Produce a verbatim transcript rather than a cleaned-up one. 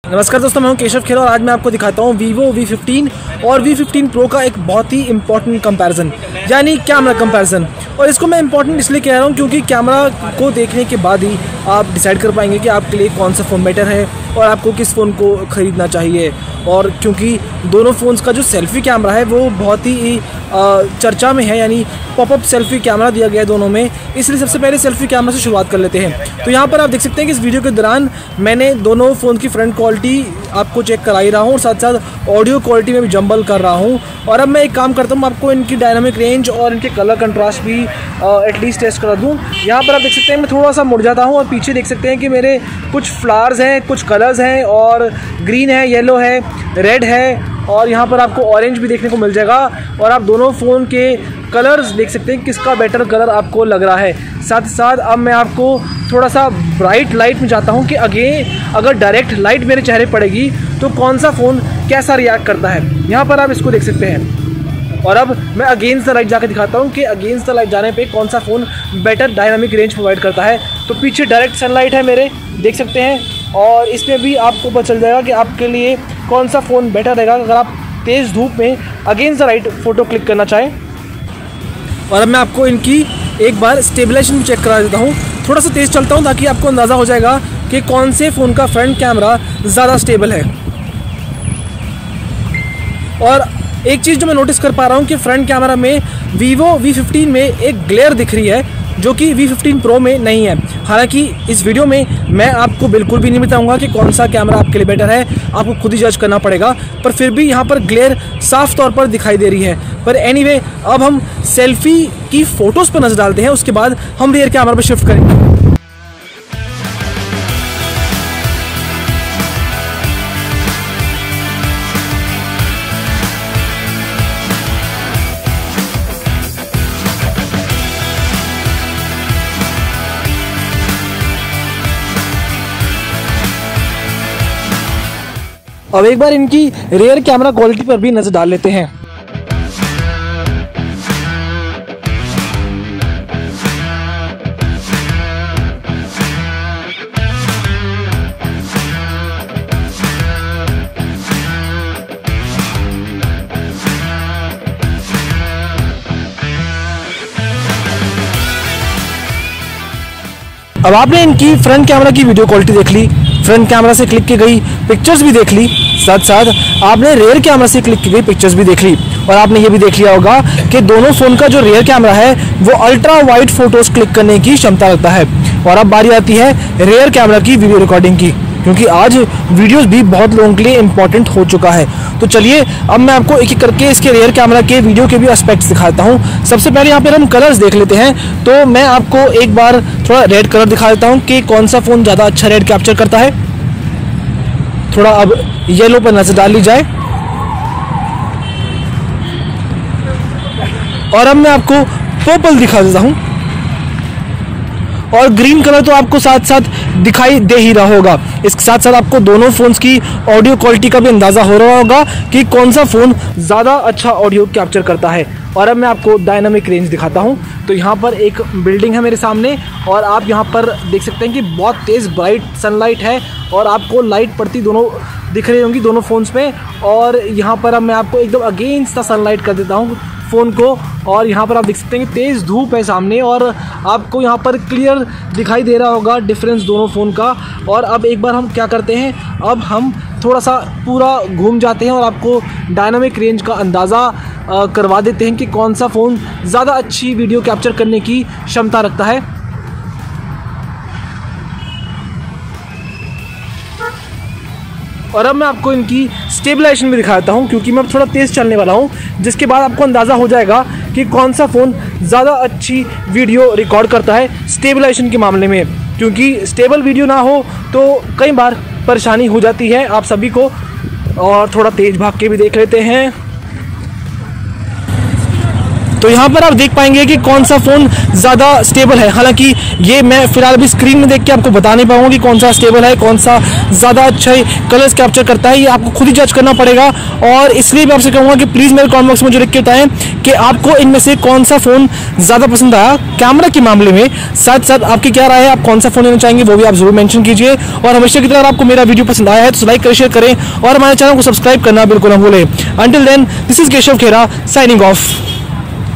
नमस्कार दोस्तों, मैं हूं केशव खेर और आज मैं आपको दिखाता हूं वीवो वी फिफ्टीन और वी फिफ्टीन प्रो का एक बहुत ही इंपॉर्टेंट कंपैरिजन, यानी कैमरा कंपैरिजन। और इसको मैं इंपॉर्टेंट इसलिए कह रहा हूं क्योंकि कैमरा को देखने के बाद ही आप डिसाइड कर पाएंगे कि आपके लिए कौन सा फ़ोन बेटर है और आपको किस फ़ोन को ख़रीदना चाहिए। और क्योंकि दोनों फ़ोन्स का जो सेल्फ़ी कैमरा है वो बहुत ही चर्चा में है, यानी पॉपअप सेल्फ़ी कैमरा दिया गया है दोनों में, इसलिए सबसे पहले सेल्फ़ी कैमरा से शुरुआत कर लेते हैं। तो यहाँ पर आप देख सकते हैं कि इस वीडियो के दौरान मैंने दोनों फ़ोन की फ्रंट क्वालिटी आपको चेक कराई रहा हूँ और साथ साथ ऑडियो क्वालिटी में भी जंबल कर रहा हूँ। और अब मैं एक काम करता हूँ, आपको इनकी डायनामिक रेंज और इनके कलर कंट्रास्ट भी एटलीस्ट टेस्ट करा दूँ। यहाँ पर आप देख सकते हैं मैं थोड़ा सा मुड़ जाता हूँ और पीछे देख सकते हैं कि मेरे कुछ फ्लावर्स हैं, कुछ कलर्स हैं और ग्रीन है, येलो है, रेड है और यहाँ पर आपको ऑरेंज भी देखने को मिल जाएगा। और आप दोनों फ़ोन के कलर्स देख सकते हैं किसका बेटर कलर आपको लग रहा है। साथ ही साथ अब मैं आपको थोड़ा सा ब्राइट लाइट में जाता हूँ कि अगेन अगर डायरेक्ट लाइट मेरे चेहरे पड़ेगी तो कौन सा फ़ोन कैसा रिएक्ट करता है। यहाँ पर आप इसको देख सकते हैं। और अब मैं अगेंस्ट द लाइट जाकर दिखाता हूँ कि अगेंस्ट द लाइट जाने पे कौन सा phone better dynamic range provide करता है। तो पीछे डायरेक्ट सनलाइट है मेरे, देख सकते हैं, और इसमें भी आपको पता चल जाएगा कि आपके लिए कौन सा फ़ोन बेटर रहेगा अगर आप तेज़ धूप में against the light photo click करना चाहें। और अब मैं आपको इनकी एक बार स्टेबलाइजेशन चेक करा देता हूँ। थोड़ा सा तेज़ चलता हूँ ताकि आपको अंदाज़ा हो जाएगा कि कौन से फ़ोन का फ्रंट कैमरा ज़्यादा स्टेबल है। और एक चीज़ जो मैं नोटिस कर पा रहा हूँ कि फ्रंट कैमरा में वीवो वी फिफ्टीन में एक ग्लेयर दिख रही है जो कि वी फिफ्टीन प्रो में नहीं है। हालांकि इस वीडियो में मैं आपको बिल्कुल भी नहीं बताऊंगा कि कौन सा कैमरा आपके लिए बेटर है, आपको खुद ही जज करना पड़ेगा, पर फिर भी यहाँ पर ग्लेयर साफ तौर पर दिखाई दे रही है। पर एनीवे, अब हम सेल्फी की फ़ोटोज़ पर नज़र डालते हैं, उसके बाद हम रियर कैमरा पर शिफ्ट करेंगे। अब एक बार इनकी रेयर कैमरा क्वालिटी पर भी नजर डाल लेते हैं। अब आपने इनकी फ्रंट कैमरा की वीडियो क्वालिटी देख ली, फ्रंट कैमरा से क्लिक की गई पिक्चर्स भी देख ली, साथ साथ आपने रेयर कैमरा से क्लिक की गई पिक्चर्स भी देख ली। और आपने ये भी देख लिया होगा कि दोनों फ़ोन का जो रेयर कैमरा है वो अल्ट्रा वाइड फोटोज़ क्लिक करने की क्षमता रखता है। और अब बारी आती है रेयर कैमरा की वीडियो रिकॉर्डिंग की, क्योंकि आज वीडियोस भी बहुत लोगों के लिए इंपॉर्टेंट हो चुका है। तो चलिए अब मैं आपको एक एक करके इसके रेयर कैमरा के वीडियो के भी एस्पेक्ट्स दिखाता हूँ। सबसे पहले यहाँ पर हम कलर्स देख लेते हैं। तो मैं आपको एक बार थोड़ा रेड कलर दिखा देता हूँ कि कौन सा फ़ोन ज़्यादा अच्छा रेड कैप्चर करता है। थोड़ा अब येलो पर नजर डाल ली जाए। और अब मैं आपको पर्पल दिखा देता हूं। और ग्रीन कलर तो आपको साथ साथ दिखाई दे ही रहा होगा। इसके साथ साथ आपको दोनों फोन्स की ऑडियो क्वालिटी का भी अंदाजा हो रहा होगा कि कौन सा फ़ोन ज़्यादा अच्छा ऑडियो कैप्चर करता है। और अब मैं आपको डायनामिक रेंज दिखाता हूं। तो यहाँ पर एक बिल्डिंग है मेरे सामने और आप यहाँ पर देख सकते हैं कि बहुत तेज़ ब्राइट सनलाइट है और आपको लाइट पड़ती दोनों दिख रही होंगी दोनों फ़ोन्स में। और यहाँ पर अब मैं आपको एकदम अगेंस्ट द सनलाइट कर देता हूँ फ़ोन को। और यहाँ पर आप देख सकते हैं कि तेज़ धूप है सामने और आपको यहाँ पर क्लियर दिखाई दे रहा होगा डिफरेंस दोनों फ़ोन का। और अब एक बार हम क्या करते हैं, अब हम थोड़ा सा पूरा घूम जाते हैं और आपको डायनामिक रेंज का अंदाज़ा करवा देते हैं कि कौन सा फ़ोन ज़्यादा अच्छी वीडियो कैप्चर करने की क्षमता रखता है। और अब मैं आपको इनकी स्टेबलाइजेशन भी दिखाता हूँ, क्योंकि मैं थोड़ा तेज़ चलने वाला हूँ, जिसके बाद आपको अंदाज़ा हो जाएगा कि कौन सा फ़ोन ज़्यादा अच्छी वीडियो रिकॉर्ड करता है स्टेबलाइजेशन के मामले में। क्योंकि स्टेबल वीडियो ना हो तो कई बार परेशानी हो जाती है आप सभी को। और थोड़ा तेज़ भाग के भी देख लेते हैं। तो यहाँ पर आप देख पाएंगे कि कौन सा फ़ोन ज़्यादा स्टेबल है। हालांकि ये मैं फिलहाल अभी स्क्रीन में देख के आपको बता नहीं पाऊंगा कि कौन सा स्टेबल है, कौन सा ज़्यादा अच्छा कलर्स कैप्चर करता है, ये आपको खुद ही जज करना पड़ेगा। और इसलिए मैं आपसे कहूँगा कि प्लीज़ मेरे कमेंट बॉक्स में मुझे लिख के बताएं कि आपको इनमें से कौन सा फ़ोन ज़्यादा पसंद आया कैमरा के मामले में। साथ साथ आपकी क्या राय है, आप कौन सा फ़ोन लेना चाहेंगे वो भी आप जरूर मेंशन कीजिए। और हमेशा की तरह अगर आपको मेरा वीडियो पसंद आया है तो लाइक करें, शेयर करें और हमारे चैनल को सब्सक्राइब करना बिल्कुल ना भूलें। Until then, this is Keshav Khera signing of.